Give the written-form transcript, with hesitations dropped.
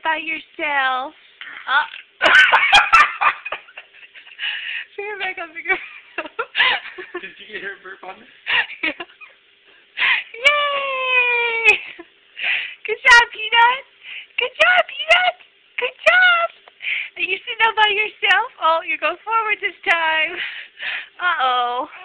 by yourself. Finger back up, finger back up. Did you get her burp on this? Yeah. Yay! Good job, Peanut. Good job, Peanut. Good job. Are you sitting all by yourself? Oh, you're going forward this time. Uh-oh.